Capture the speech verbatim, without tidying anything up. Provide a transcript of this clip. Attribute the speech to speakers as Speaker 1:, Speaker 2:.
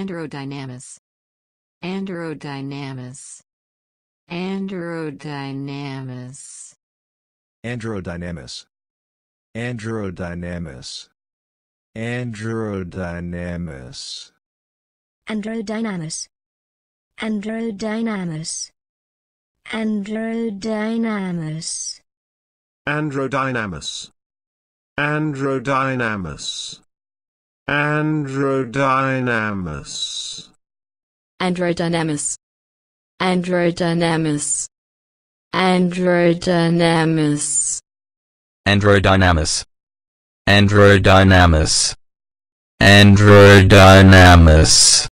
Speaker 1: androdynamous, androdynamous, androdynamous,
Speaker 2: androdynamous, androdynamous, androdynamous,
Speaker 3: androdynamous, androdynamous, androdynamous,
Speaker 4: androdynamous, androdynamous, androdynamous,
Speaker 1: androdynamous, androdynamous, androdynamous,
Speaker 5: androdynamous, androdynamous, androdynamous.